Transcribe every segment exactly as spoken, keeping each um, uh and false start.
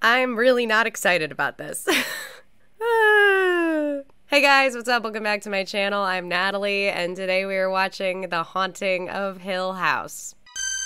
I'm really not excited about this. Hey guys, what's up? Welcome back to my channel. I'm Natalie, and today we are watching The Haunting of Hill House.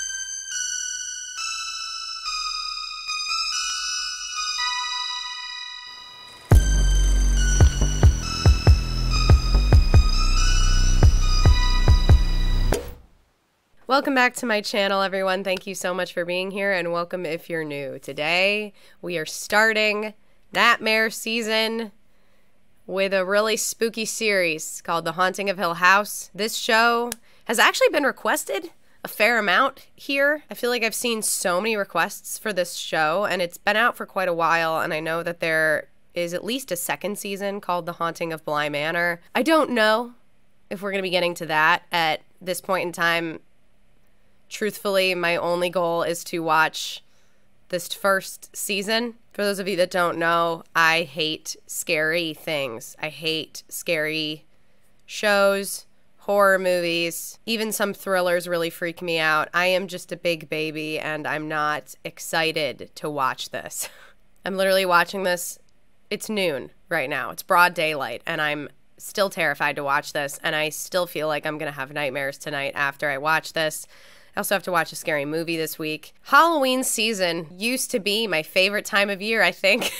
Welcome back to my channel, everyone. Thank you so much for being here, and welcome if you're new. Today, we are starting Nightmare season with a really spooky series called The Haunting of Hill House. This show has actually been requested a fair amount here. I feel like I've seen so many requests for this show, and it's been out for quite a while, and I know that there is at least a second season called The Haunting of Bly Manor. I don't know if we're going to be getting to that at this point in time. Truthfully, my only goal is to watch this first season. For those of you that don't know, I hate scary things. I hate scary shows, horror movies, even some thrillers really freak me out. I am just a big baby, and I'm not excited to watch this. I'm literally watching this. It's noon right now. It's broad daylight, and I'm still terrified to watch this, and I still feel like I'm going to have nightmares tonight after I watch this. I also have to watch a scary movie this week. Halloween season used to be my favorite time of year, I think.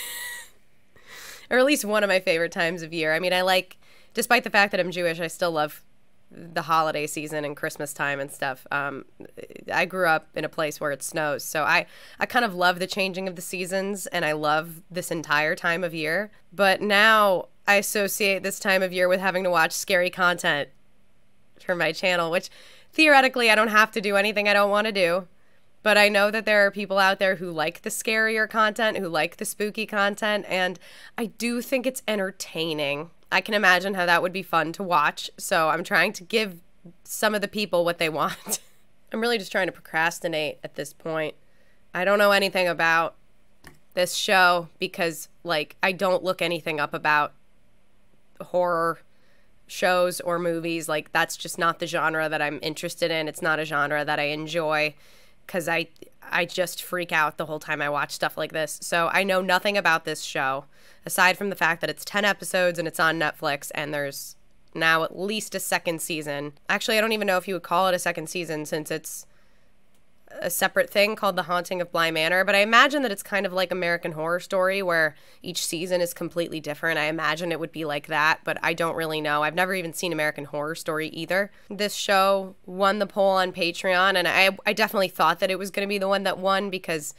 Or at least one of my favorite times of year. I mean, I like, despite the fact that I'm Jewish, I still love the holiday season and Christmas time and stuff. Um, I grew up in a place where it snows, so I, I kind of love the changing of the seasons, and I love this entire time of year. But now I associate this time of year with having to watch scary content for my channel, which theoretically, I don't have to do anything I don't want to do, but I know that there are people out there who like the scarier content, who like the spooky content, and I do think it's entertaining. I can imagine how that would be fun to watch, so I'm trying to give some of the people what they want. I'm really just trying to procrastinate at this point. I don't know anything about this show because, like, I don't look anything up about horror shows or movies. Like, that's just not the genre that I'm interested in. It's not a genre that I enjoy because I I just freak out the whole time I watch stuff like this. So I know nothing about this show aside from the fact that it's ten episodes and it's on Netflix, and there's now at least a second season. Actually, I don't even know if you would call it a second season since it's a separate thing called The Haunting of Bly Manor, but I imagine that it's kind of like American Horror Story where each season is completely different. I imagine it would be like that, but I don't really know. I've never even seen American Horror Story either. This show won the poll on Patreon, and I, I definitely thought that it was going to be the one that won because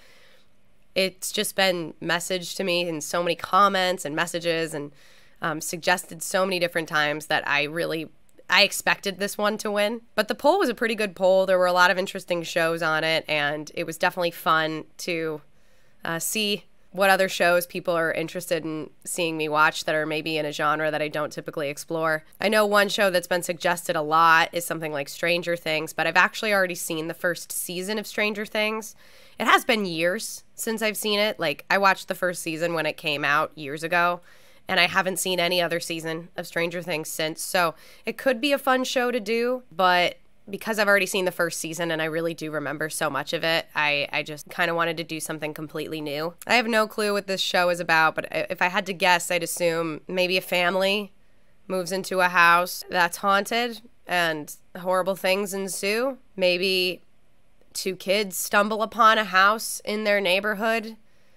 it's just been messaged to me in so many comments and messages and um, suggested so many different times that I really I expected this one to win, but the poll was a pretty good poll. There were a lot of interesting shows on it, and it was definitely fun to uh, see what other shows people are interested in seeing me watch that are maybe in a genre that I don't typically explore. I know one show that's been suggested a lot is something like Stranger Things, but I've actually already seen the first season of Stranger Things. It has been years since I've seen it. Like, I watched the first season when it came out years ago, and I haven't seen any other season of Stranger Things since. So it could be a fun show to do, but because I've already seen the first season and I really do remember so much of it, I, I just kind of wanted to do something completely new. I have no clue what this show is about, but if I had to guess, I'd assume maybe a family moves into a house that's haunted and horrible things ensue. Maybe two kids stumble upon a house in their neighborhood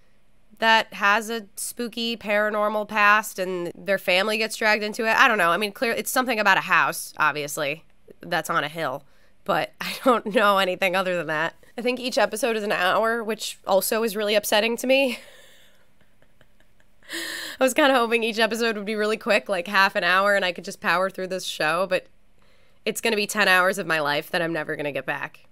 that has a spooky paranormal past and their family gets dragged into it. I don't know. I mean, clear it's something about a house, obviously, that's on a hill, but I don't know anything other than that. I think each episode is an hour, which also is really upsetting to me. I was kind of hoping each episode would be really quick, like half an hour, and I could just power through this show, but it's going to be ten hours of my life that I'm never going to get back.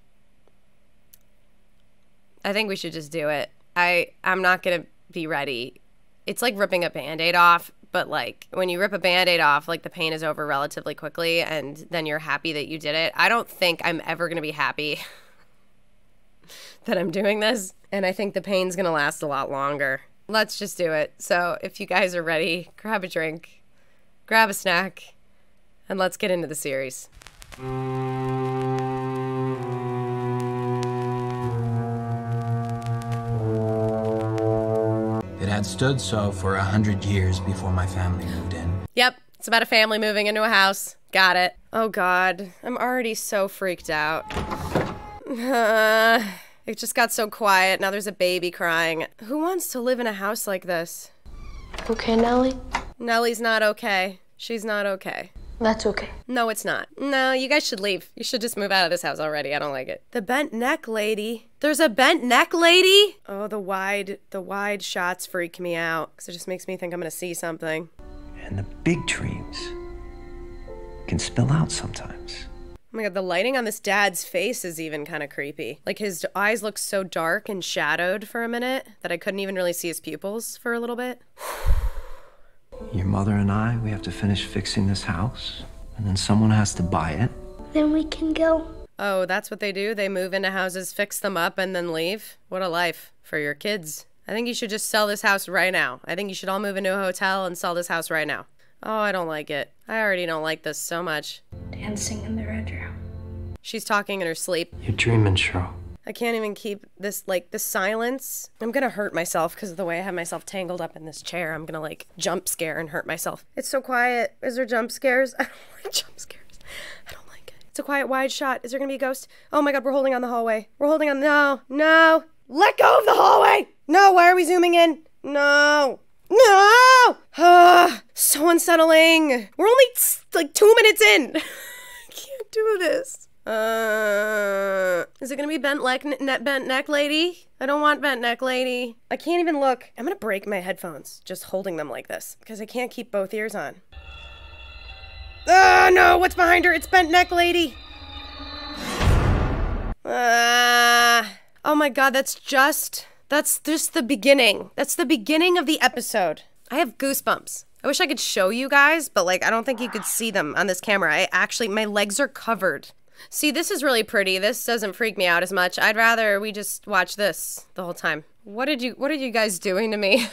I think we should just do it. I, I'm not going to be ready. It's like ripping a Band-Aid off, but like when you rip a Band-Aid off, like the pain is over relatively quickly and then you're happy that you did it. I don't think I'm ever going to be happy that I'm doing this. And I think the pain's going to last a lot longer. Let's just do it. So if you guys are ready, grab a drink, grab a snack, and let's get into the series. had stood so for a hundred years before my family moved in. Yep, it's about a family moving into a house. Got it. Oh God, I'm already so freaked out. Uh, it just got so quiet. Now there's a baby crying. Who wants to live in a house like this? Okay, Nellie? Nellie's not okay. She's not okay. That's okay. No, it's not. No, you guys should leave. You should just move out of this house already. I don't like it. The bent neck lady. There's a bent neck lady? Oh, the wide, the wide shots freak me out because it just makes me think I'm gonna see something. And the big dreams can spill out sometimes. Oh my God, the lighting on this dad's face is even kind of creepy. Like his eyes look so dark and shadowed for a minute that I couldn't even really see his pupils for a little bit. Your mother and I, we have to finish fixing this house, and then someone has to buy it. Then we can go. Oh, that's what they do? They move into houses, fix them up, and then leave? What a life for your kids. I think you should just sell this house right now. I think you should all move into a hotel and sell this house right now. Oh, I don't like it. I already don't like this so much. Dancing in the red room. She's talking in her sleep. You're dreaming, Cheryl. I can't even keep this, like, the silence. I'm gonna hurt myself because of the way I have myself tangled up in this chair. I'm gonna, like, jump scare and hurt myself. It's so quiet. Is there jump scares? I don't like jump scares. I don't like it. It's a quiet, wide shot. Is there gonna be a ghost? Oh my God, we're holding on the hallway. We're holding on. No, no. Let go of the hallway. No, why are we zooming in? No. No! Ah, so unsettling. We're only, like, two minutes in. I can't do this. Uh, is it gonna be bent neck, ne- bent neck lady? I don't want bent neck lady. I can't even look. I'm gonna break my headphones just holding them like this because I can't keep both ears on. Oh no, what's behind her? It's bent neck lady. Ah, uh, oh my God, that's just, that's just the beginning. That's the beginning of the episode. I have goosebumps. I wish I could show you guys, but like, I don't think you could see them on this camera. I actually, my legs are covered. See, this is really pretty. This doesn't freak me out as much. I'd rather we just watch this the whole time. What did you, what are you guys doing to me?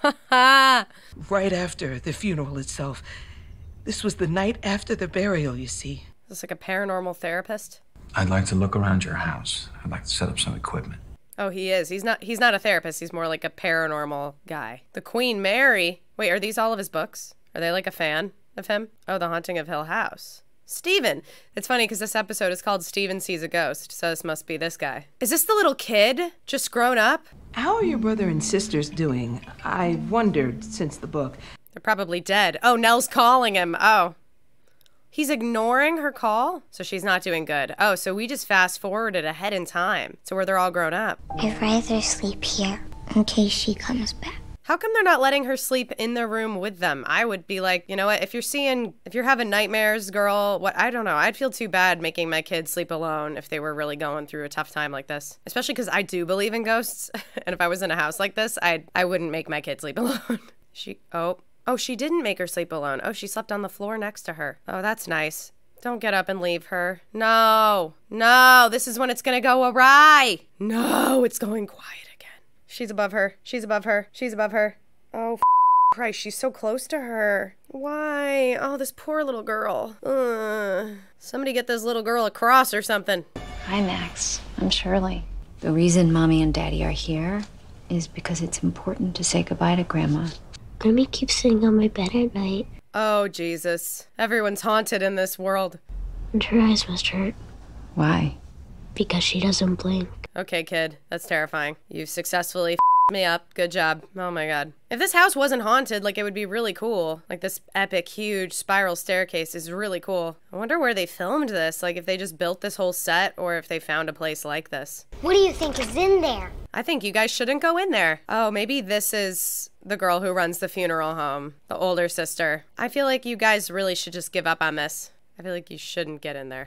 Right after the funeral itself. This was the night after the burial, you see. Is this like a paranormal therapist? I'd like to look around your house. I'd like to set up some equipment. Oh, he is. He's not, he's not a therapist. He's more like a paranormal guy. The Queen Mary. Wait, are these all of his books? Are they like a fan of him? Oh, The Haunting of Hill House. Steven. It's funny because this episode is called Steven Sees a Ghost, so this must be this guy. Is this the little kid? Just grown up? How are your brother and sisters doing? I wondered since the book. They're probably dead. Oh, Nell's calling him. Oh. He's ignoring her call? So she's not doing good. Oh, so we just fast forwarded ahead in time to where they're all grown up. I'd rather sleep here in case she comes back. How come they're not letting her sleep in the room with them? I would be like, you know what, if you're seeing, if you're having nightmares, girl, what, I don't know. I'd feel too bad making my kids sleep alone if they were really going through a tough time like this. Especially because I do believe in ghosts. And if I was in a house like this, I I wouldn't make my kids sleep alone. She, oh, oh, she didn't make her sleep alone. Oh, she slept on the floor next to her. Oh, that's nice. Don't get up and leave her. No, no, this is when it's gonna go awry. No, it's going quiet. She's above her. She's above her. She's above her. Oh, f Christ, she's so close to her. Why? Oh, this poor little girl. Uh, somebody get this little girl a cross or something. Hi, Max. I'm Shirley. The reason Mommy and Daddy are here is because it's important to say goodbye to Grandma. Mommy keeps sitting on my bed at night. Oh, Jesus. Everyone's haunted in this world. And her eyes must hurt. Why? Because she doesn't blink. Okay, kid. That's terrifying. You've successfully f***ed me up. Good job. Oh my God. If this house wasn't haunted, like, it would be really cool. Like, this epic, huge spiral staircase is really cool. I wonder where they filmed this. Like, if they just built this whole set or if they found a place like this. What do you think is in there? I think you guys shouldn't go in there. Oh, maybe this is the girl who runs the funeral home. The older sister. I feel like you guys really should just give up on this. I feel like you shouldn't get in there.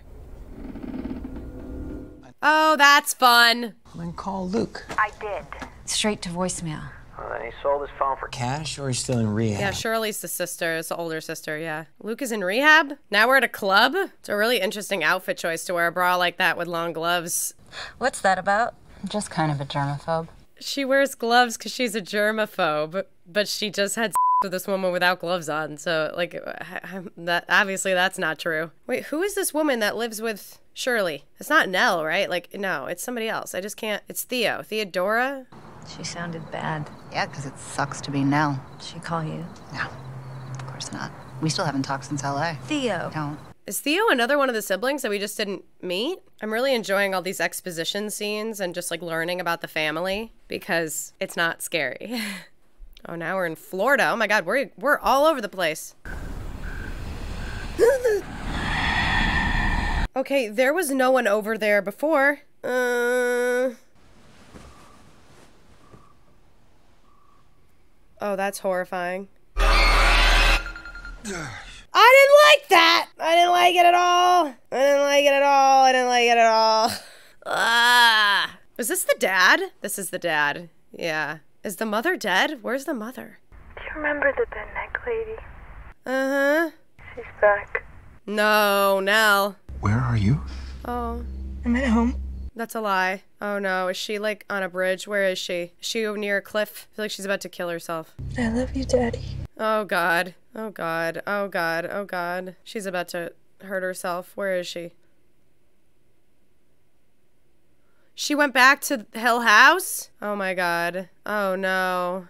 Oh, that's fun. Then call Luke. I did. Straight to voicemail. Uh, he sold his phone for Cash, or he's still in rehab? Yeah, Shirley's the sister. It's the older sister, yeah. Luke is in rehab? Now we're at a club? It's a really interesting outfit choice to wear a bra like that with long gloves. What's that about? Just kind of a germaphobe. She wears gloves because she's a germaphobe, but she just had sex with this woman without gloves on. So, like, that obviously that's not true. Wait, who is this woman that lives with Shirley? It's not Nell, right? Like, no, it's somebody else. I just can't. It's Theo. Theodora? She sounded bad. Yeah, because it sucks to be Nell. She call you? No, of course not. We still haven't talked since L A. Theo. Don't. Is Theo another one of the siblings that we just didn't meet? I'm really enjoying all these exposition scenes and just like learning about the family because it's not scary. Oh, now we're in Florida. Oh my God, we're, we're all over the place. Okay, there was no one over there before. Uh... Oh, that's horrifying. I didn't like that! I didn't like it at all! I didn't like it at all! I didn't like it at all! Ah! Is this the dad? This is the dad. Yeah. Is the mother dead? Where's the mother? Do you remember the bed neck lady? Uh-huh. She's back. No, Nell. Where are you? Oh. I'm at home. That's a lie. Oh no, is she like on a bridge? Where is she? Is she over near a cliff? I feel like she's about to kill herself. I love you, Daddy. Oh God. Oh God. Oh God. Oh God. She's about to hurt herself. Where is she? She went back to Hill House? Oh my God. Oh no.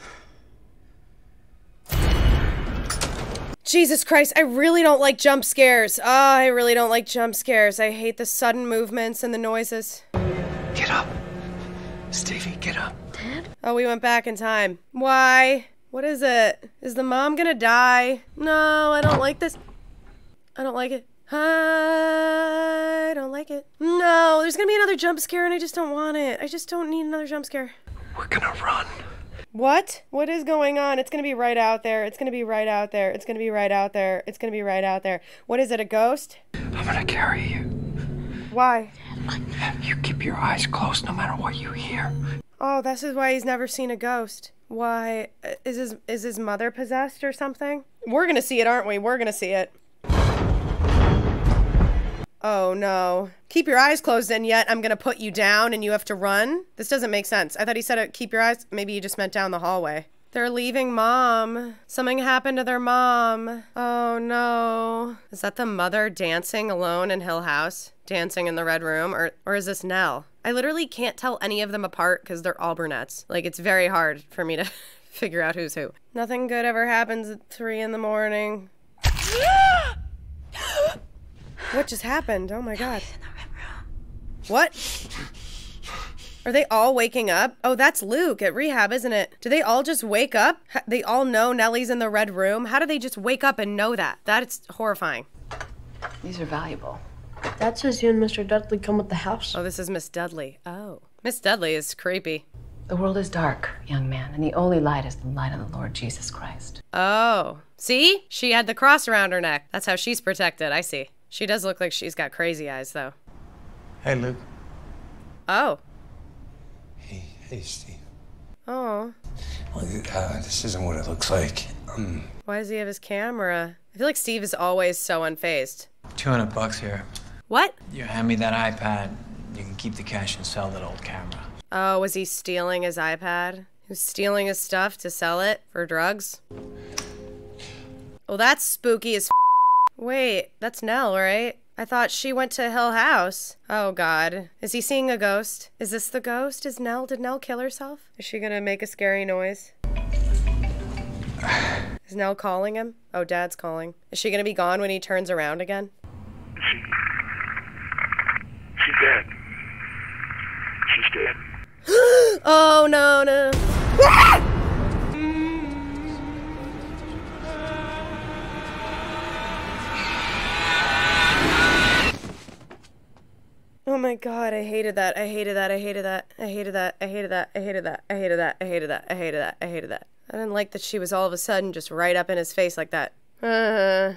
Jesus Christ, I really don't like jump scares. Oh, I really don't like jump scares. I hate the sudden movements and the noises. Get up. Stevie, get up. Dad? Oh, we went back in time. Why? What is it? Is the mom gonna die? No, I don't like this. I don't like it. I don't like it. No, there's gonna be another jump scare and I just don't want it. I just don't need another jump scare. We're gonna run. What? What is going on? It's gonna be right out there. It's gonna be right out there. It's gonna be right out there. It's gonna be right out there. What is it, a ghost? I'm gonna carry you. Why? You keep your eyes closed no matter what you hear. Oh, this is why he's never seen a ghost. Why? Is his, is his mother possessed or something? We're gonna see it, aren't we? We're gonna see it. Oh no. Keep your eyes closed and yet I'm gonna put you down and you have to run? This doesn't make sense. I thought he said it, keep your eyes, maybe you just meant down the hallway. They're leaving mom. Something happened to their mom. Oh no. Is that the mother dancing alone in Hill House? Dancing in the red room? Or, or is this Nell? I literally can't tell any of them apart because they're all brunettes. Like, it's very hard for me to figure out who's who. Nothing good ever happens at three in the morning. What just happened? Oh my God. What? Are they all waking up? Oh, that's Luke at rehab, isn't it? Do they all just wake up? They all know Nellie's in the red room? How do they just wake up and know that? That's horrifying. These are valuable. Dad says you and Mister Dudley come with the house. Oh, this is Miss Dudley. Oh. Miss Dudley is creepy. The world is dark, young man, and the only light is the light of the Lord Jesus Christ. Oh. See? She had the cross around her neck. That's how she's protected. I see. She does look like she's got crazy eyes, though. Hey, Luke. Oh. Hey, hey, Steve. Oh. Well, uh, this isn't what it looks like. Um, Why does he have his camera? I feel like Steve is always so unfazed. two hundred bucks here. What? You hand me that iPad, you can keep the cash and sell that old camera. Oh, was he stealing his iPad? He was stealing his stuff to sell it for drugs? Well, that's spooky as f. Wait, that's Nell, right? I thought she went to Hill House. Oh, God. Is he seeing a ghost? Is this the ghost? Is Nell? Did Nell kill herself? Is she gonna make a scary noise? Is Nell calling him? Oh, Dad's calling. Is she gonna be gone when he turns around again? She... She's dead. She's dead. Oh, no, no. Oh my God, I hated that. I hated that. I hated that. I hated that. I hated that. I hated that. I hated that. I hated that. I hated that. I hated that. I didn't like that she was all of a sudden just right up in his face like that. Uh.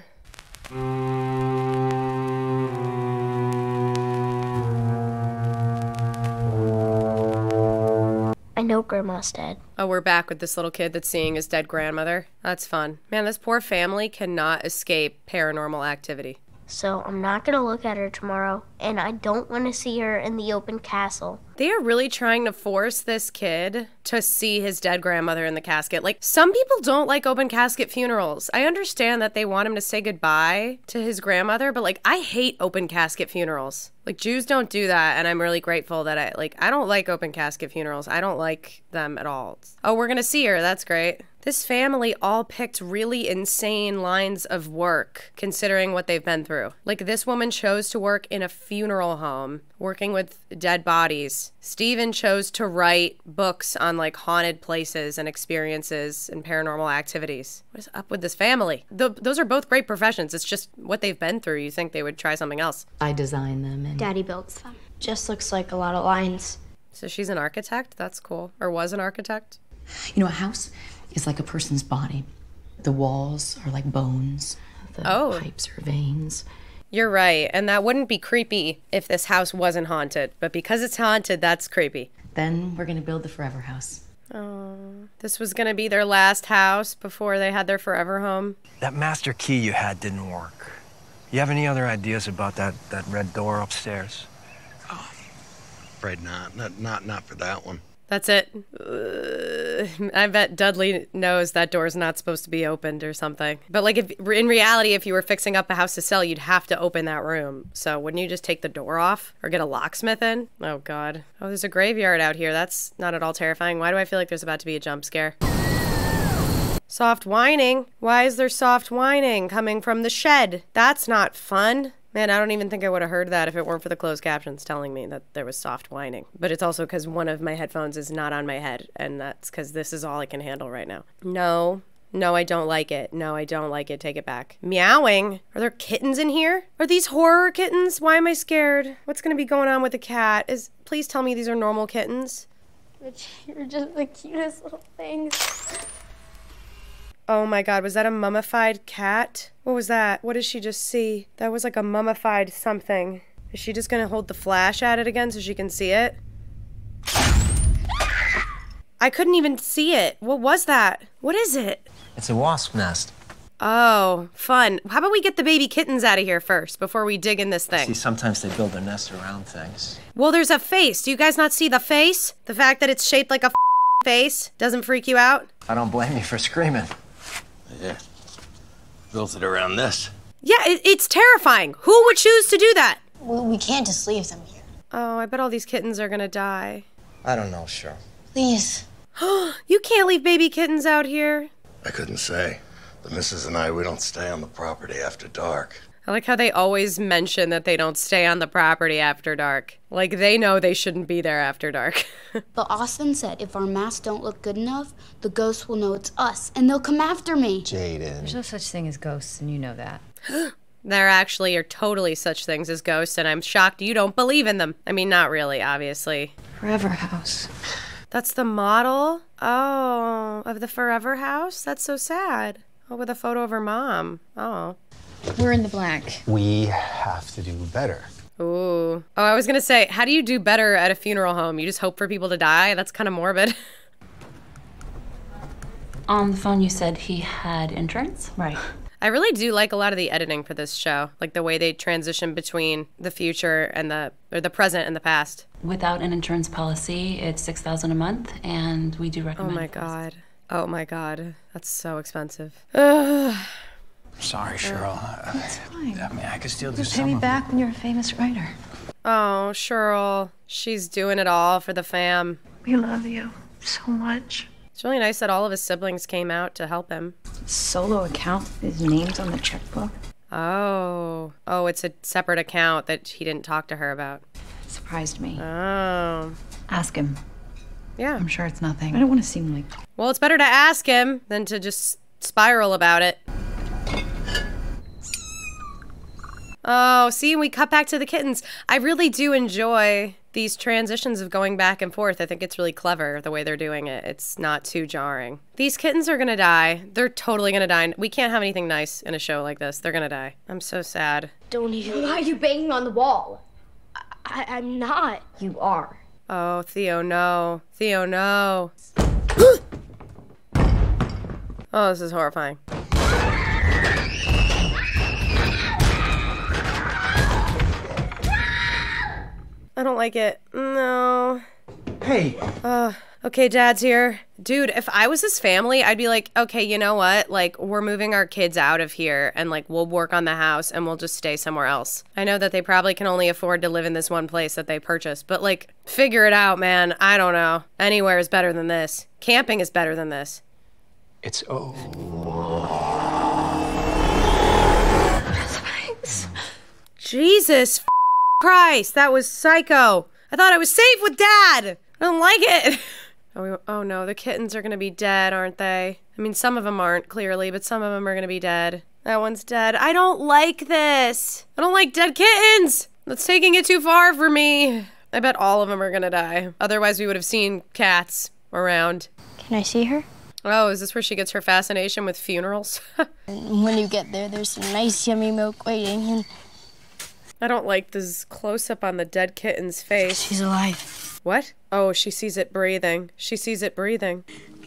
I know Grandma's dead. Oh, we're back with this little kid that's seeing his dead grandmother. That's fun. Man, this poor family cannot escape paranormal activity. So I'm not gonna look at her tomorrow. and I don't want to see her in the open castle. They are really trying to force this kid to see his dead grandmother in the casket. Like, some people don't like open casket funerals. I understand that they want him to say goodbye to his grandmother, but like, I hate open casket funerals. Like, Jews don't do that, and I'm really grateful that I, like, I don't like open casket funerals. I don't like them at all. Oh, we're gonna see her. That's great. This family all picked really insane lines of work, considering what they've been through. Like, this woman chose to work in a funeral home, working with dead bodies. Stephen chose to write books on, like, haunted places and experiences and paranormal activities. What is up with this family? Th- those are both great professions. It's just what they've been through. You think they would try something else. I design them and Daddy builds them. Just looks like a lot of lines. So she's an architect? That's cool. Or was an architect? You know, a house is like a person's body. The walls are like bones. The Oh. pipes are veins. You're right. And that wouldn't be creepy if this house wasn't haunted. But because it's haunted, that's creepy. Then we're gonna build the forever house. Oh, this was going to be their last house before they had their forever home. That master key you had didn't work. You have any other ideas about that, that red door upstairs? Afraid not. Not not not for that one. That's it. Uh, I bet Dudley knows that door's not supposed to be opened or something. But like, if in reality, if you were fixing up a house to sell, you'd have to open that room. So wouldn't you just take the door off or get a locksmith in? Oh God. Oh, there's a graveyard out here. That's not at all terrifying. Why do I feel like there's about to be a jump scare? Soft whining. Why is there soft whining coming from the shed? That's not fun. Man, I don't even think I would have heard that if it weren't for the closed captions telling me that there was soft whining. But it's also because one of my headphones is not on my head, and that's because this is all I can handle right now. No. No, I don't like it. No, I don't like it. Take it back. Meowing? Are there kittens in here? Are these horror kittens? Why am I scared? What's going to be going on with the cat? Is Please tell me these are normal kittens. You're just the cutest little things. Oh my God, was that a mummified cat? What was that? What did she just see? That was like a mummified something. Is she just gonna hold the flash at it again so she can see it? I couldn't even see it. What was that? What is it? It's a wasp nest. Oh, fun. How about we get the baby kittens out of here first before we dig in this thing? See, sometimes they build their nest around things. Well, there's a face. Do you guys not see the face? The fact that it's shaped like a face doesn't freak you out? I don't blame you for screaming. Yeah. Built it around this. Yeah, it, it's terrifying. Who would choose to do that? We, we can't just leave them here. Oh, I bet all these kittens are gonna die. I don't know, Cheryl. Please. You can't leave baby kittens out here. I couldn't say. The missus and I, we don't stay on the property after dark. I like how they always mention that they don't stay on the property after dark. Like, they know they shouldn't be there after dark. But Austin said if our masks don't look good enough, the ghosts will know it's us, and they'll come after me. Jaden. There's no such thing as ghosts, and you know that. There actually are totally such things as ghosts, and I'm shocked you don't believe in them. I mean, not really, obviously. Forever house. That's the model? Oh, of the Forever House? That's so sad. Oh, with a photo of her mom. Oh. We're in the black. We have to do better. Ooh. Oh, I was gonna say, how do you do better at a funeral home? You just hope for people to die? That's kind of morbid. On the phone, you said he had insurance? Right. I really do like a lot of the editing for this show, like the way they transition between the future and the, or the present and the past. Without an insurance policy, it's six thousand dollars a month, and we do recommend. Oh my God. Oh my God. That's so expensive. Ugh. Sorry, Cheryl. It's fine. I mean, I could still do You'll some pay me of back when you're a famous writer. Oh, Cheryl. She's doing it all for the fam. We love you so much. It's really nice that all of his siblings came out to help him. Solo account, his name's on the checkbook. Oh. Oh, it's a separate account that he didn't talk to her about. Surprised me. Oh. Ask him. Yeah. I'm sure it's nothing. I don't want to seem like... Well, it's better to ask him than to just spiral about it. Oh, see, we cut back to the kittens. I really do enjoy these transitions of going back and forth. I think it's really clever the way they're doing it. It's not too jarring. These kittens are gonna die. They're totally gonna die. We can't have anything nice in a show like this. They're gonna die. I'm so sad. Don't even. Why are you banging on the wall? I, I'm not. You are. Oh, Theo, no. Theo, no. Oh, this is horrifying. I don't like it. No. Hey. Uh, okay, Dad's here. Dude, if I was his family, I'd be like, okay, you know what? Like, we're moving our kids out of here and, like, we'll work on the house and we'll just stay somewhere else. I know that they probably can only afford to live in this one place that they purchased, but, like, figure it out, man. I don't know. Anywhere is better than this. Camping is better than this. It's oh. Jesus Christ, that was psycho. I thought I was safe with Dad. I don't like it. Oh, we, oh no, the kittens are gonna be dead, aren't they? I mean, some of them aren't, clearly, but some of them are gonna be dead. That one's dead. I don't like this. I don't like dead kittens. That's taking it too far for me. I bet all of them are gonna die. Otherwise, we would have seen cats around. Can I see her? Oh, is this where she gets her fascination with funerals? When you get there, there's some nice yummy milk waiting, and I don't like this close-up on the dead kitten's face. she's alive. What? Oh, she sees it breathing. She sees it breathing.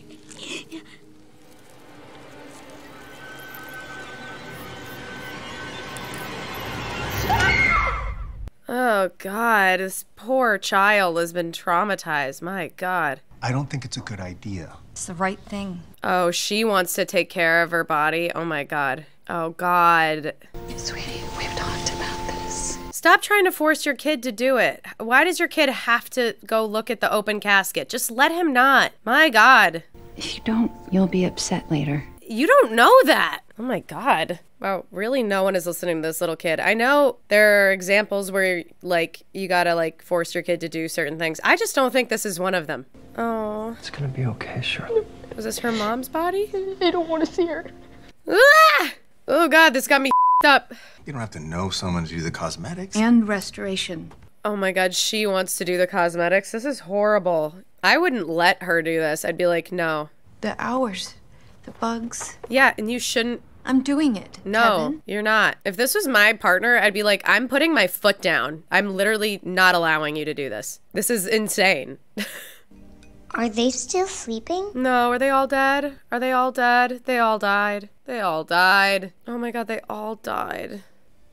Oh, God. This poor child has been traumatized. My God. I don't think it's a good idea. It's the right thing. Oh, she wants to take care of her body. Oh, my God. Oh, God. Sweetie, we've talked about this. Stop trying to force your kid to do it. Why does your kid have to go look at the open casket? Just let him not. My God. If you don't, you'll be upset later. You don't know that. Oh my God. Wow, really no one is listening to this little kid. I know there are examples where, like, you gotta, like, force your kid to do certain things. I just don't think this is one of them. Oh. It's gonna be okay, Shirley. Was this her mom's body? I don't want to see her. Ah! Oh God, this got me up. You don't have to know someone to do the cosmetics. And restoration. Oh my God, she wants to do the cosmetics. This is horrible. I wouldn't let her do this. I'd be like, no. The hours. The bugs. Yeah, and you shouldn't. I'm doing it. No, Kevin. you're not. If this was my partner, I'd be like, I'm putting my foot down. I'm literally not allowing you to do this. This is insane. Are they still sleeping? No, are they all dead? Are they all dead? They all died. They all died. Oh my God, they all died.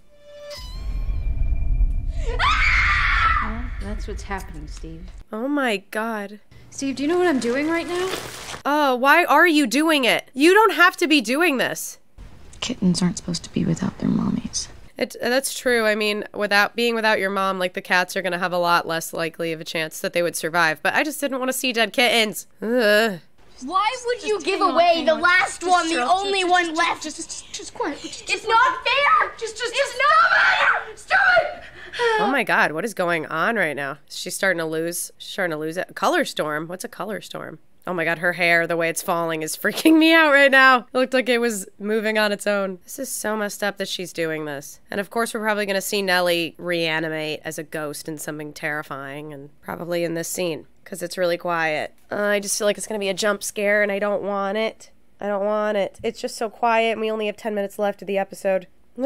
Well, that's what's happening, Steve. Oh my God. Steve, do you know what I'm doing right now? Oh, why are you doing it? You don't have to be doing this. Kittens aren't supposed to be without their mommies. It, that's true. I mean, without being without your mom, like, the cats are going to have a lot less likely of a chance that they would survive. But I just didn't want to see dead kittens. Ugh. Why would you give away the last one, the only one left? Just, just, just quiet. It's not fair. Just, just, it's not fair. Stop it. Oh my God, what is going on right now? She's starting to lose. She's starting to lose it. Color storm. What's a color storm? Oh my God, her hair, the way it's falling, is freaking me out right now. It looked like it was moving on its own. This is so messed up that she's doing this. And of course, we're probably going to see Nellie reanimate as a ghost in something terrifying, and probably in this scene, because it's really quiet. Uh, I just feel like it's going to be a jump scare, and I don't want it. I don't want it. It's just so quiet, and we only have ten minutes left of the episode.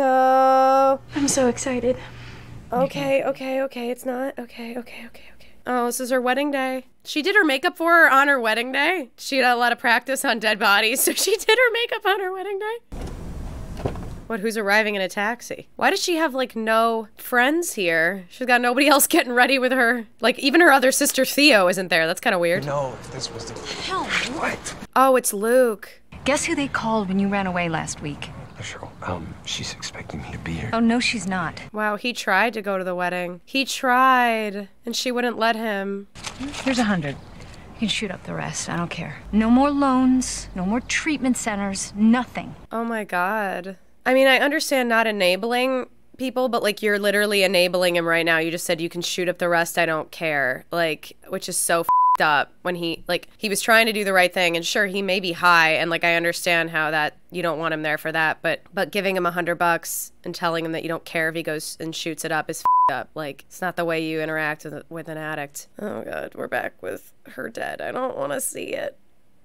No. I'm so excited. Okay, okay, okay, it's not. Okay, okay, okay, okay. Oh, this is her wedding day. She did her makeup for her on her wedding day. She had a lot of practice on dead bodies, so she did her makeup on her wedding day. What, who's arriving in a taxi? Why does she have, like, no friends here? She's got nobody else getting ready with her. Like, even her other sister Theo isn't there. That's kind of weird. No, this was the... Hell, What? Oh, it's Luke. Guess who they called when you ran away last week? Cheryl, um, she's expecting me to be here. Oh, no, she's not. Wow, he tried to go to the wedding. He tried, and she wouldn't let him. Here's a hundred. You can shoot up the rest. I don't care. No more loans, no more treatment centers, nothing. Oh my God. I mean, I understand not enabling people, but, like, you're literally enabling him right now. You just said you can shoot up the rest, I don't care. Like, which is so f***ed up when he, like, he was trying to do the right thing, and sure, he may be high, and, like, I understand how that, you don't want him there for that, but, but giving him a hundred bucks and telling him that you don't care if he goes and shoots it up is f***ed up. Like, it's not the way you interact with, with an addict. Oh God, we're back with her dead. I don't want to see it.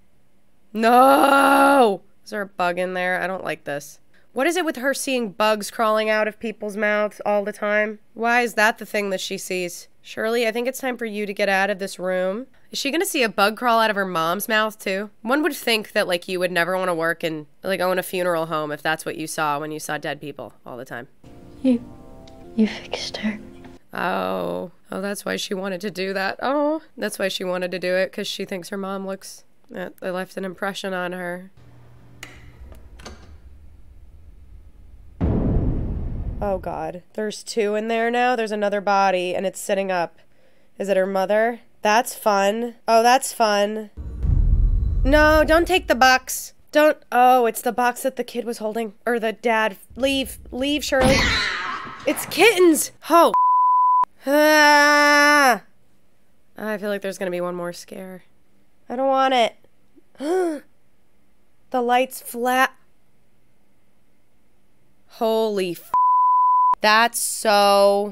No! Is there a bug in there? I don't like this. What is it with her seeing bugs crawling out of people's mouths all the time? Why is that the thing that she sees? Shirley, I think it's time for you to get out of this room. Is she gonna see a bug crawl out of her mom's mouth too? One would think that, like, you would never want to work and, like, own a funeral home if that's what you saw when you saw dead people all the time. You, you fixed her. Oh. Oh, that's why she wanted to do that. Oh, that's why she wanted to do it, because she thinks her mom looks... It left an impression on her. Oh, God. There's two in there now. There's another body, and it's sitting up. Is it her mother? That's fun. Oh, that's fun. No, don't take the box. Don't. Oh, it's the box that the kid was holding. Or the dad. Leave. Leave, Shirley. It's kittens. Oh. Ah. I feel like there's going to be one more scare. I don't want it. The light's flat. Holy f. That's so...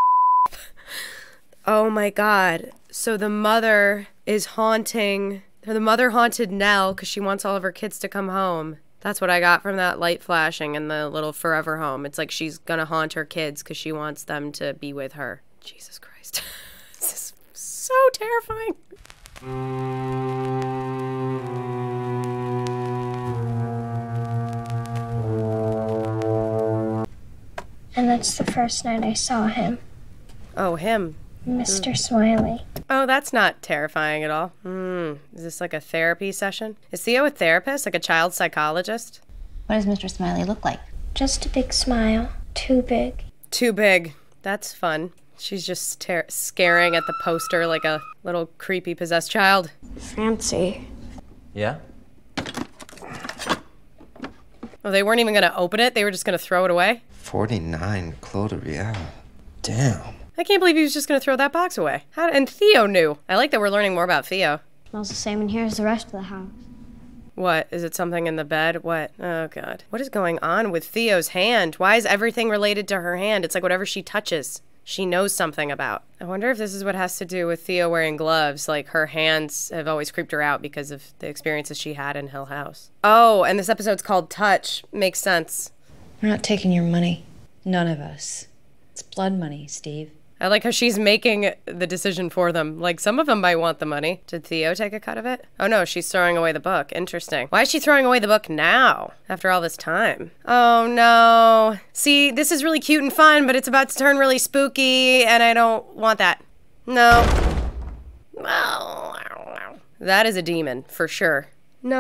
Oh my God. So the mother is haunting... The mother haunted Nell because she wants all of her kids to come home. That's what I got from that light flashing in the little forever home. It's like she's gonna haunt her kids because she wants them to be with her. Jesus Christ. This is so terrifying. And that's the first night I saw him. Oh, him. Mister Smiley. Oh, that's not terrifying at all. Hmm. Is this like a therapy session? Is Theo a therapist? Like a child psychologist? What does Mister Smiley look like? Just a big smile. Too big. Too big. That's fun. She's just ter- scaring at the poster like a little creepy possessed child. Fancy. Yeah? Oh, they weren't even gonna open it? They were just gonna throw it away? forty-nine Clos de Riel. Damn. I can't believe he was just gonna throw that box away. How, and Theo knew. I like that we're learning more about Theo. Smells the same in here as the rest of the house. What? Is it something in the bed? What? Oh, God. What is going on with Theo's hand? Why is everything related to her hand? It's like whatever she touches, she knows something about. I wonder if this is what has to do with Theo wearing gloves. Like, her hands have always creeped her out because of the experiences she had in Hill House. Oh, and this episode's called Touch. Makes sense. We're not taking your money. None of us. It's blood money, Steve. I like how she's making the decision for them. Like, some of them might want the money. Did Theo take a cut of it? Oh no, she's throwing away the book. Interesting. Why is she throwing away the book now, after all this time? Oh no. See, this is really cute and fun, but it's about to turn really spooky, and I don't want that. No. That is a demon, for sure.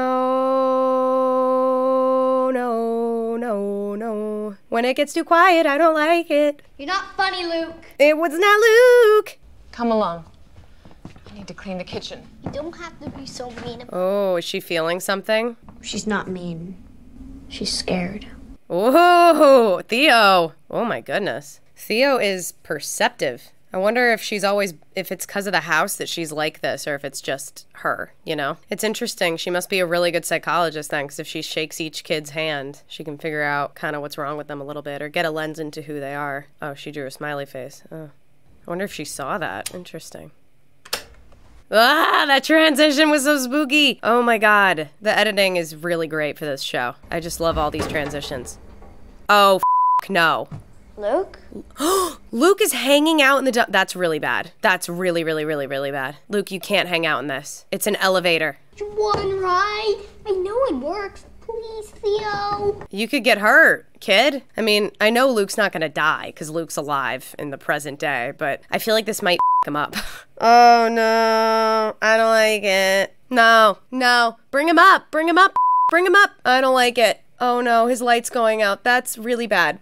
No, no, no, no. When it gets too quiet, I don't like it. You're not funny, Luke. It was not Luke. Come along. I need to clean the kitchen. You don't have to be so mean. Oh, is she feeling something? She's not mean. She's scared. Oh, Theo. Oh my goodness. Theo is perceptive. I wonder if she's always, if it's because of the house that she's like this, or if it's just her, you know? It's interesting. She must be a really good psychologist then, because if she shakes each kid's hand, she can figure out kind of what's wrong with them a little bit, or get a lens into who they are. Oh, she drew a smiley face. Oh. I wonder if she saw that. Interesting. Ah, that transition was so spooky. Oh my God. The editing is really great for this show. I just love all these transitions. Oh, f no. Luke? Luke is hanging out in the dump. That's really bad. That's really, really, really, really bad. Luke, you can't hang out in this. It's an elevator. One ride. I know it works. Please, Theo. You could get hurt, kid. I mean, I know Luke's not gonna die because Luke's alive in the present day, but I feel like this might f him up. Oh no, I don't like it. No, no, bring him up, bring him up, bring him up. I don't like it. Oh no, his light's going out. That's really bad.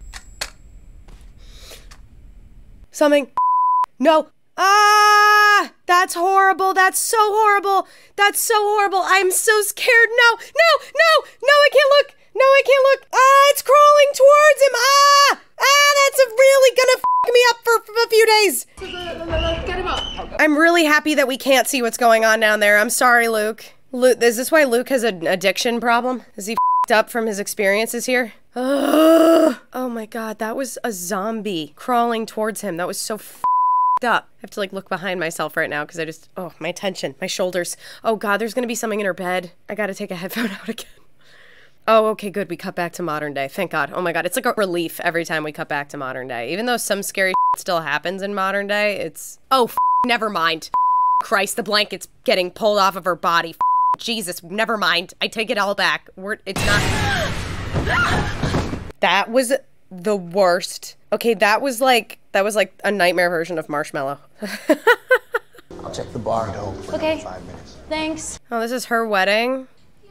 Something. No. Ah! That's horrible. That's so horrible. That's so horrible. I'm so scared. No, no, no, no, I can't look. No, I can't look. Ah, it's crawling towards him. Ah! Ah, that's really gonna f me up for, for a few days. Get him up. I'm really happy that we can't see what's going on down there. I'm sorry, Luke. Luke, is this why Luke has an addiction problem? Is he f***ed up from his experiences here? Ugh. Oh my God, that was a zombie crawling towards him. That was so f***ed up. I have to like look behind myself right now because I just, oh, my tension, my shoulders. Oh God, there's gonna be something in her bed. I gotta take a headphone out again. Oh, okay, good. We cut back to modern day. Thank God. Oh my God, it's like a relief every time we cut back to modern day. Even though some scary shit still happens in modern day, it's, oh, f never mind. Christ, the blanket's getting pulled off of her body. F Jesus, never mind. I take it all back. We're, it's not. That was the worst. Okay, that was like that was like a nightmare version of Marshmallow. I'll check the bar and home for Okay. five minutes. Thanks. Oh, this is her wedding.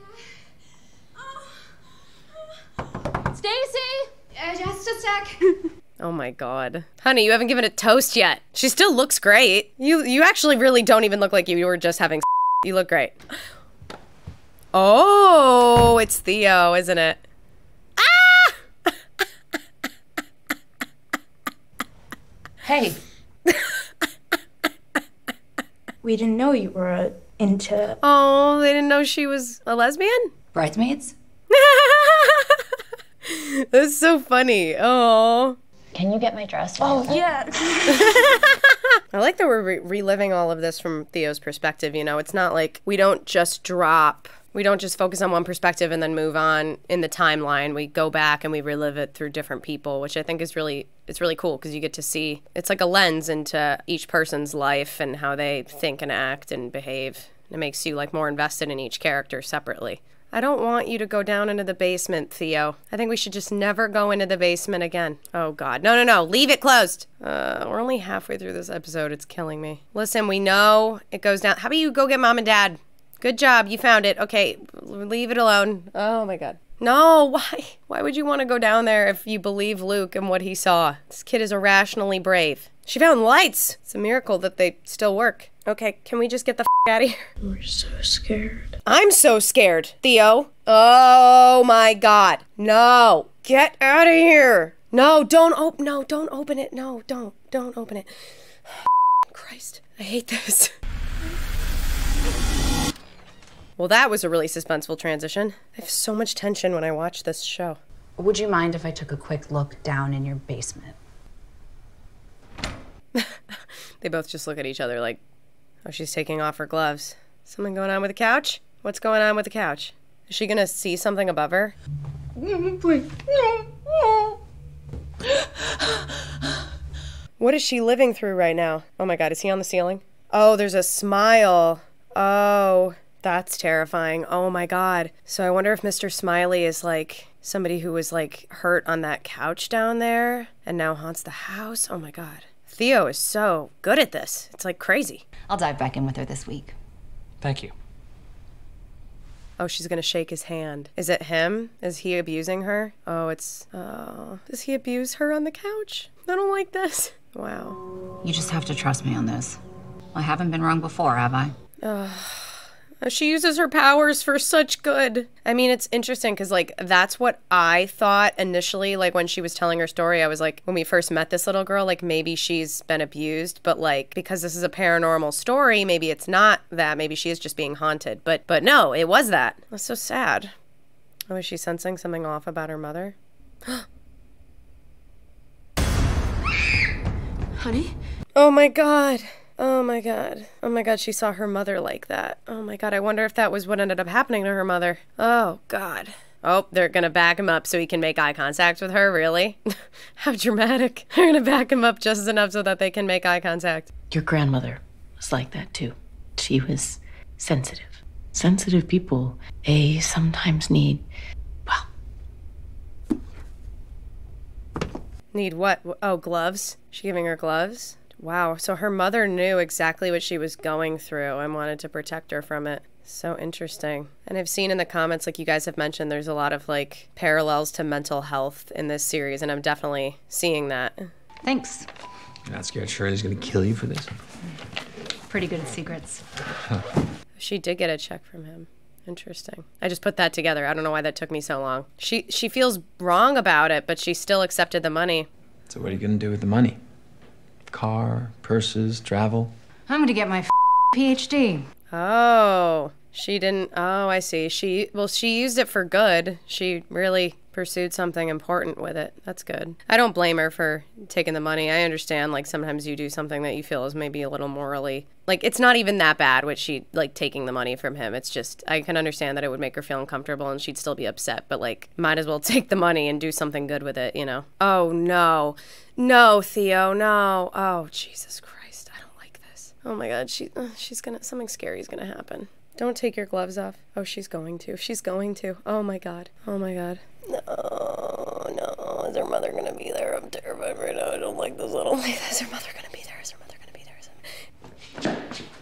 Stacy! Uh, just a sec. Oh my god. Honey, you haven't given it toast yet. She still looks great. You you actually really don't even look like you, you were just having You look great. Oh, it's Theo, isn't it? Ah! Hey. We didn't know you were uh, into... Oh, they didn't know she was a lesbian? Bridesmaids? That's so funny. Oh. Can you get my dress? Oh, yeah. I like that we're re- reliving all of this from Theo's perspective, you know? It's not like we don't just drop, we don't just focus on one perspective and then move on in the timeline. We go back and we relive it through different people, which I think is really, it's really cool because you get to see, it's like a lens into each person's life and how they think and act and behave. It makes you like more invested in each character separately. I don't want you to go down into the basement, Theo. I think we should just never go into the basement again. Oh, God. No, no, no. Leave it closed. Uh, we're only halfway through this episode. It's killing me. Listen, we know it goes down. How about you go get Mom and Dad? Good job. You found it. Okay, leave it alone. Oh, my God. No, why? Why would you want to go down there if you believe Luke and what he saw? This kid is irrationally brave. She found lights. It's a miracle that they still work. Okay, can we just get the f*** out of here? We're so scared. I'm so scared, Theo. Oh my God. No. Get out of here. No, don't open. No, don't open it. No, don't. Don't open it. Christ, I hate this. Well, that was a really suspenseful transition. I have so much tension when I watch this show. Would you mind if I took a quick look down in your basement? They both just look at each other like, oh, she's taking off her gloves. Something going on with the couch? What's going on with the couch? Is she gonna see something above her? What is she living through right now? Oh my God, is he on the ceiling? Oh, there's a smile. Oh, that's terrifying. Oh my God. So I wonder if Mister Smiley is like somebody who was like hurt on that couch down there and now haunts the house. Oh my God. Theo is so good at this. It's like crazy. I'll dive back in with her this week. Thank you. Oh, she's gonna shake his hand. Is it him? Is he abusing her? Oh, it's, oh. Does he abuse her on the couch? I don't like this. Wow. You just have to trust me on this. I haven't been wrong before, have I? Ugh. She uses her powers for such good. I mean, it's interesting because, like, that's what I thought initially. Like, when she was telling her story, I was like, when we first met this little girl, like, maybe she's been abused. But, like, because this is a paranormal story, maybe it's not that. Maybe she is just being haunted. But, but no, it was that. That's so sad. Oh, is she sensing something off about her mother? Honey? Oh, my God. Oh my God. Oh my God, she saw her mother like that. Oh my God, I wonder if that was what ended up happening to her mother. Oh God. Oh, they're gonna back him up so he can make eye contact with her, really? How dramatic. They're gonna back him up just enough so that they can make eye contact. Your grandmother was like that too. She was sensitive. Sensitive people, they sometimes need, well... Need what? Oh, gloves? She giving her gloves? Wow, so her mother knew exactly what she was going through and wanted to protect her from it. So interesting. And I've seen in the comments, like you guys have mentioned, there's a lot of like parallels to mental health in this series, and I'm definitely seeing that. Thanks. You're not scared Shirley's gonna kill you for this? Pretty good at secrets. She did get a check from him. Interesting. I just put that together. I don't know why that took me so long. She she feels wrong about it, but she still accepted the money. So what are you gonna do with the money? Car, purses, travel? I'm gonna get my f- PhD. Oh, she didn't. Oh, I see. She, well, she used it for good. She really pursued something important with it. That's good. I don't blame her for taking the money. I understand, like, sometimes you do something that you feel is maybe a little morally, like, it's not even that bad what she, like, taking the money from him. It's just, I can understand that it would make her feel uncomfortable and she'd still be upset, but, like, might as well take the money and do something good with it, you know? Oh, no. No, Theo, no. Oh, Jesus Christ. I don't like this. Oh, my God. She, uh, she's gonna, something scary is gonna happen. Don't take your gloves off. Oh, she's going to. She's going to. Oh, my God. Oh, my God. No, no. Is her mother gonna be there? I'm terrified right now. I don't like this. I don't like this. Is her mother gonna be there? Is her mother gonna be there? Is her...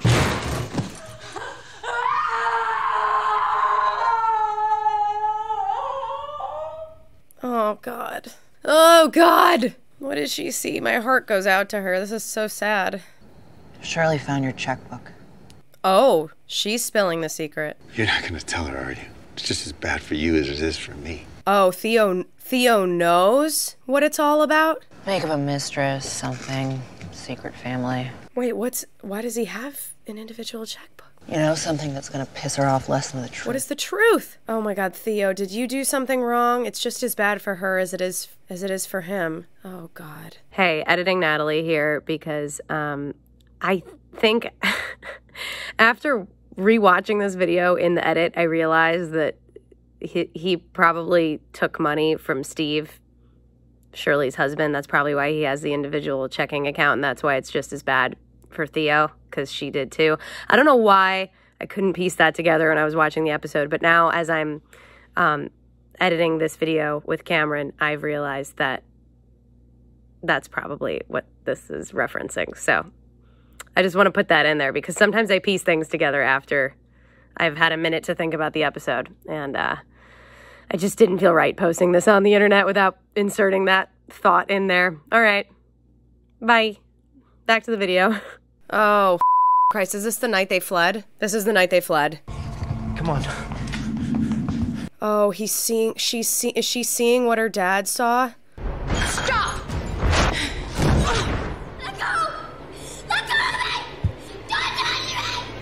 Oh, God. Oh, God! What does she see? My heart goes out to her. This is so sad. Shirley found your checkbook. Oh, she's spilling the secret. You're not gonna tell her, are you? It's just as bad for you as it is for me. Oh, Theo Theo knows what it's all about? Make up a mistress, something. Secret family. Wait, what's... Why does he have an individual checkbook? You know, something that's gonna piss her off less than the truth. What is the truth? Oh my God, Theo, did you do something wrong? It's just as bad for her as it is as it is for him. Oh God. Hey, editing Natalie here because um, I think after rewatching this video in the edit, I realized that he he probably took money from Steve, Shirley's husband. That's probably why he has the individual checking account, and that's why it's just as bad for Theo, because she did too. I don't know why I couldn't piece that together when I was watching the episode, but now as I'm um, editing this video with Cameron, I've realized that that's probably what this is referencing. So I just want to put that in there because sometimes I piece things together after I've had a minute to think about the episode, and uh, I just didn't feel right posting this on the internet without inserting that thought in there. All right, bye. Back to the video. Oh, Christ, is this the night they fled? This is the night they fled. Come on. Oh, he's seeing, she's see, is she seeing what her dad saw? Stop! Let go! Let go of me! Don't touch me!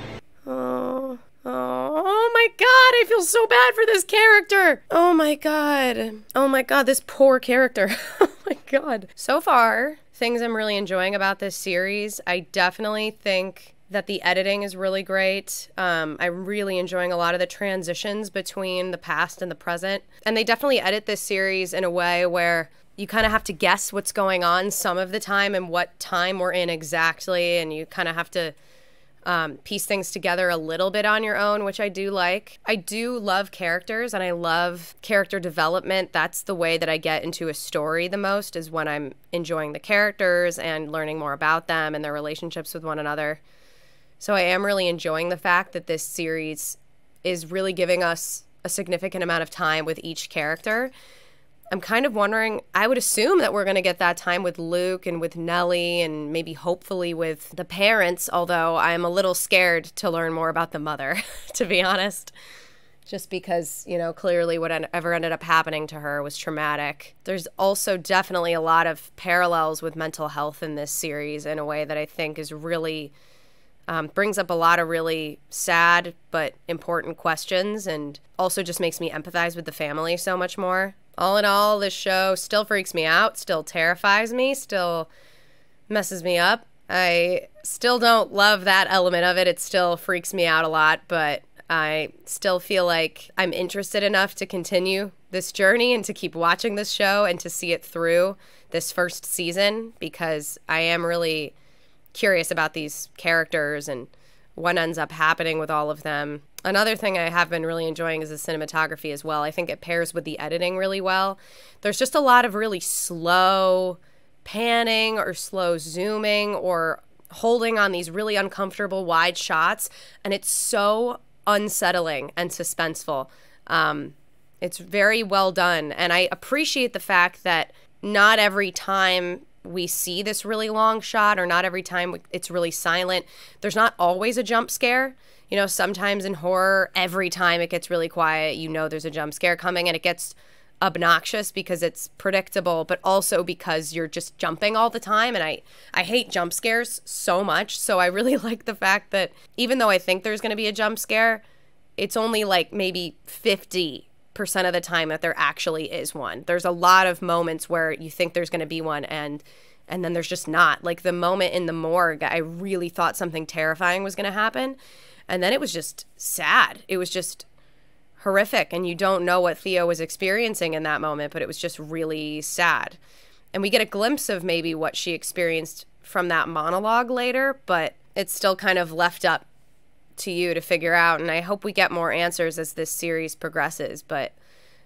Oh, oh, oh my God, I feel so bad for this character. Oh my God. Oh my God, this poor character. Oh my God. So far, things I'm really enjoying about this series, I definitely think that the editing is really great. Um, I'm really enjoying a lot of the transitions between the past and the present. And they definitely edit this series in a way where you kind of have to guess what's going on some of the time and what time we're in exactly. And you kind of have to um, piece things together a little bit on your own, which I do like. I do love characters and I love character development. That's the way that I get into a story the most, is when I'm enjoying the characters and learning more about them and their relationships with one another. So I am really enjoying the fact that this series is really giving us a significant amount of time with each character. I'm kind of wondering, I would assume that we're going to get that time with Luke and with Nellie and maybe hopefully with the parents, although I'm a little scared to learn more about the mother, to be honest. Just because, you know, clearly whatever ended up happening to her was traumatic. There's also definitely a lot of parallels with mental health in this series in a way that I think is really... Um, brings up a lot of really sad but important questions, and also just makes me empathize with the family so much more. All in all, this show still freaks me out, still terrifies me, still messes me up. I still don't love that element of it. It still freaks me out a lot, but I still feel like I'm interested enough to continue this journey and to keep watching this show and to see it through this first season, because I am really curious about these characters and what ends up happening with all of them. Another thing I have been really enjoying is the cinematography as well. I think it pairs with the editing really well. There's just a lot of really slow panning or slow zooming or holding on these really uncomfortable wide shots, and it's so unsettling and suspenseful. Um, it's very well done, and I appreciate the fact that not every time we see this really long shot, or not every time it's really silent, there's not always a jump scare. You know, sometimes in horror, every time it gets really quiet, you know there's a jump scare coming, and it gets obnoxious because it's predictable, but also because you're just jumping all the time. And I, I hate jump scares so much. So I really like the fact that even though I think there's going to be a jump scare, it's only like maybe fifty percent of the time that there actually is one. There's a lot of moments where you think there's going to be one, and and then there's just not. Like the moment in the morgue, I really thought something terrifying was going to happen, and then it was just sad. It was just horrific, and you don't know what Theo was experiencing in that moment, but it was just really sad. And we get a glimpse of maybe what she experienced from that monologue later, but it's still kind of left up to you to figure out, and I hope we get more answers as this series progresses. But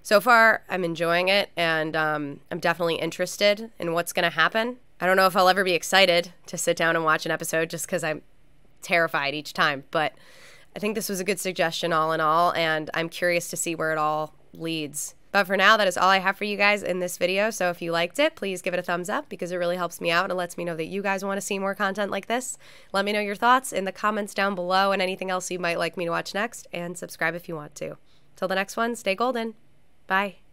So far, I'm enjoying it, and um, I'm definitely interested in what's going to happen. I don't know if I'll ever be excited to sit down and watch an episode just because I'm terrified each time, but I think this was a good suggestion all in all, and I'm curious to see where it all leads. But for now, that is all I have for you guys in this video, so if you liked it, please give it a thumbs up because it really helps me out and lets me know that you guys want to see more content like this. Let me know your thoughts in the comments down below and anything else you might like me to watch next, and subscribe if you want to. Till the next one, stay golden. Bye.